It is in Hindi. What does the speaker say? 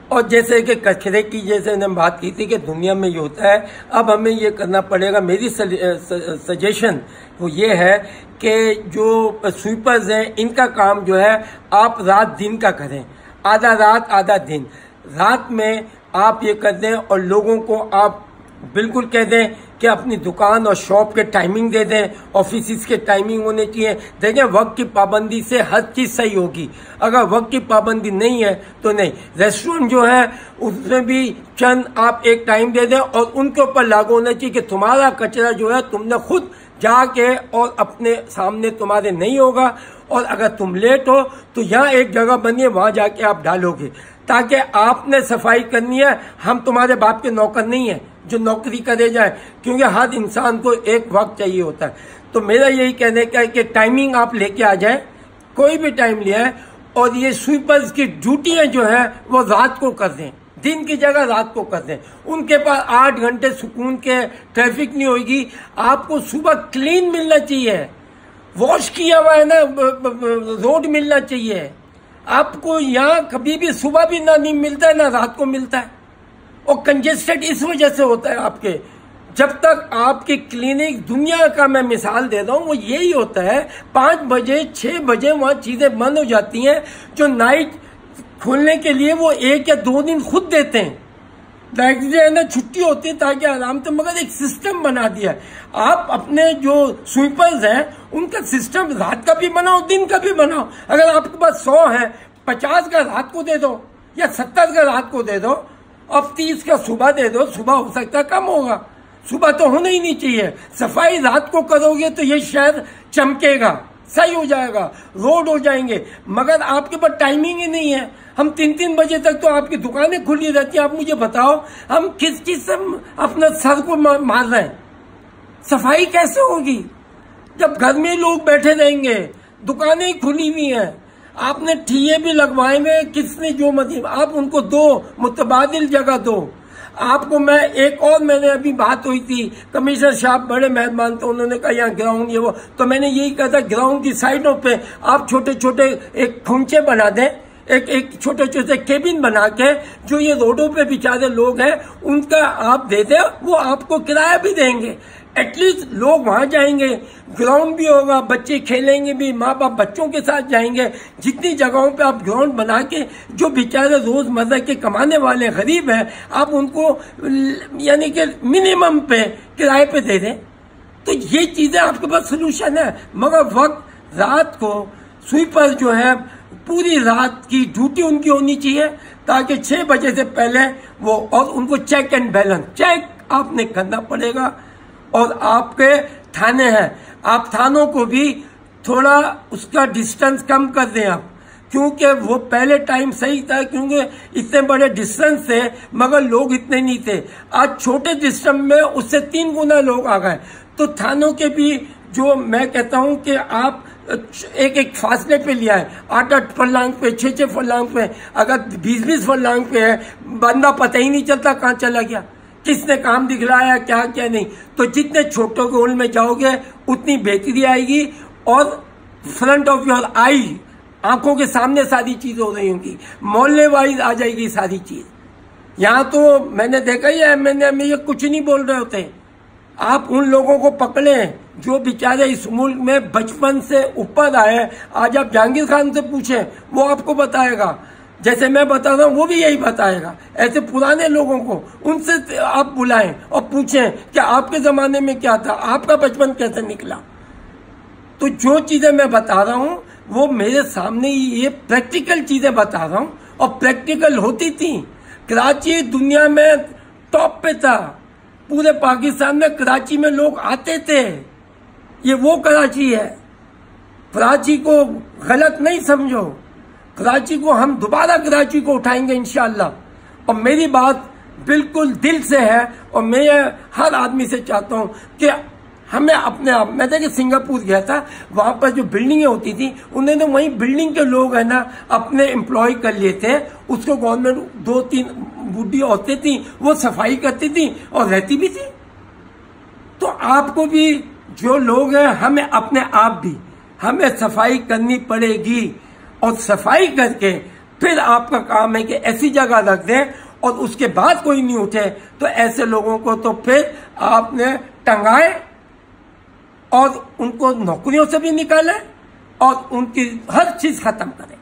और जैसे कि कचरे की जैसे हमने बात की थी कि दुनिया में ये होता है, अब हमें ये करना पड़ेगा। मेरी सजेशन वो ये है कि जो स्वीपर्स हैं इनका काम जो है आप रात दिन का करें, आधा रात आधा दिन। रात में आप ये कर दें और लोगों को आप बिल्कुल कह दें कि अपनी दुकान और शॉप के टाइमिंग दे दें, ऑफिस के टाइमिंग होने चाहिए। देखें, वक्त की पाबंदी से हर चीज सही होगी। अगर वक्त की पाबंदी नहीं है तो नहीं। रेस्टोरेंट जो है उसमें भी चंद आप एक टाइम दे दें और उनके ऊपर लागू होना चाहिए कि तुम्हारा कचरा जो है तुमने खुद जाके और अपने सामने तुम्हारे नहीं होगा, और अगर तुम लेट हो तो यहाँ एक जगह बनी है, वहां जाके आप डालोगे, ताकि आपने सफाई करनी है। हम तुम्हारे बाप के नौकर नहीं है जो नौकरी करे जाए, क्योंकि हर इंसान को एक वक्त चाहिए होता है। तो मेरा यही कहने का है कि टाइमिंग आप लेके आ जाए, कोई भी टाइम लिया है, और ये स्वीपर्स की ड्यूटियां जो है वो रात को कर दें, दिन की जगह रात को कर दें। उनके पास 8 घंटे सुकून के ट्रैफिक नहीं होगी। आपको सुबह क्लीन मिलना चाहिए, वॉश किया हुआ है ना रोड मिलना चाहिए। आपको यहाँ कभी भी सुबह भी ना नहीं मिलता है ना रात को मिलता है, और कंजेस्टेड इस वजह से होता है आपके। जब तक आपकी क्लिनिक, दुनिया का मैं मिसाल दे रहा हूँ, वो यही होता है 5 बजे 6 बजे वहां चीजें बंद हो जाती हैं, जो नाइट खोलने के लिए वो 1 या 2 दिन खुद देते हैं। जो है ना छुट्टी होती है ताकि आराम से, मगर एक सिस्टम बना दिया है। आप अपने जो स्वीपर्स हैं उनका सिस्टम रात का भी बनाओ, दिन का भी बनाओ। अगर आपके पास 100 है, 50 का रात को दे दो या 70 का रात को दे दो, अब 30 का सुबह दे दो। सुबह हो सकता है कम होगा, सुबह तो होना ही नहीं चाहिए। सफाई रात को करोगे तो ये शहर चमकेगा, सही हो जाएगा, रोड हो जाएंगे। मगर आपके पास टाइमिंग ही नहीं है। हम 3-3 बजे तक तो आपकी दुकानें खुली रहती हैं। आप मुझे बताओ, हम किस चीज से अपना सर को मार रहे हैं? सफाई कैसे होगी जब घर में लोग बैठे रहेंगे, दुकानें खुली हुई हैं? आपने ठिये भी लगवाए हुए, किसने जो मतलब, आप उनको दो, मुतबादिल जगह दो। आपको मैं एक और, मैंने अभी बात हुई थी, कमिश्नर साहब बड़े मेहरबान थे, उन्होंने कहा यहाँ ग्राउंड ये वो, तो मैंने यही कहा था ग्राउंड की साइडों पे आप छोटे छोटे एक खुंचे बना दें, एक छोटे छोटे केबिन बना के, जो ये रोडों पे बेचारे लोग हैं उनका आप दे दें, वो आपको किराया भी देंगे। एटलीस्ट लोग वहां जाएंगे, ग्राउंड भी होगा, बच्चे खेलेंगे भी, माँ बाप बच्चों के साथ जाएंगे। जितनी जगहों पे आप ग्राउंड बना के, जो बेचारे रोजमर्रा के कमाने वाले गरीब हैं, आप उनको यानी कि मिनिमम पे किराए पे दे दें, तो ये चीजें आपके पास सोल्यूशन है। मगर वक्त रात को स्वीपर जो है पूरी रात की ड्यूटी उनकी होनी चाहिए, ताकि 6 बजे से पहले वो, और उनको चेक एंड बैलेंस चेक आपने करना पड़ेगा। और आपके थाने हैं, आप थानों को भी थोड़ा उसका डिस्टेंस कम कर दें आप, क्योंकि वो पहले टाइम सही था, क्योंकि इतने बड़े डिस्टेंस थे मगर लोग इतने नहीं थे। आज छोटे डिस्टेंस में उससे 3 गुना लोग आ गए। तो थानों के भी जो मैं कहता हूं कि आप एक फासले पे लिया है, 8-8 फरलांग पे, 6-6 फरलांग पे, अगर 20-20 फरलांग पे है, बंदा पता ही नहीं चलता कहाँ चला गया, किसने काम दिखलाया, क्या क्या नहीं। तो जितने छोटे गोल में जाओगे उतनी बेहतरी आएगी, और फ्रंट ऑफ योर आई, आंखों के सामने सारी चीज हो रही होंगी, मोहल्ले वाइज आ जाएगी सारी चीज। यहाँ तो मैंने देखा ही है, मैंने ये कुछ नहीं बोल रहे होते। आप उन लोगों को पकड़े जो बेचारे इस मुल्क में बचपन से ऊपर आए। आज आप जहांगीर खान से पूछें, वो आपको बताएगा, जैसे मैं बता रहा हूं वो भी यही बताएगा। ऐसे पुराने लोगों को उनसे आप बुलाएं और पूछें कि आपके जमाने में क्या था, आपका बचपन कैसे निकला। तो जो चीजें मैं बता रहा हूं वो मेरे सामने ये प्रैक्टिकल चीजें बता रहा हूं, और प्रैक्टिकल होती थी। कराची दुनिया में टॉप पे था, पूरे पाकिस्तान में कराची में लोग आते थे। ये वो कराची है, कराची को गलत नहीं समझो, कराची को हम दोबारा कराची को उठाएंगे इंशाअल्लाह। और मेरी बात बिल्कुल दिल से है, और मैं हर आदमी से चाहता हूं कि हमें अपने आप, मैं देखिए सिंगापुर गया था, वहां पर जो बिल्डिंगें होती थी उन्होंने वहीं बिल्डिंग के लोग है ना अपने एम्प्लॉय कर लिए थे, उसको गवर्नमेंट 2-3 बूढ़ी औरतें थी, वो सफाई करती थी और रहती भी थी। तो आपको भी जो लोग हैं, हमें अपने आप भी हमें सफाई करनी पड़ेगी, और सफाई करके फिर आपका काम है कि ऐसी जगह रख दें और उसके बाद कोई नहीं उठे, तो ऐसे लोगों को तो फिर आपने टंगाए और उनको नौकरियों से भी निकालें और उनकी हर चीज खत्म करें।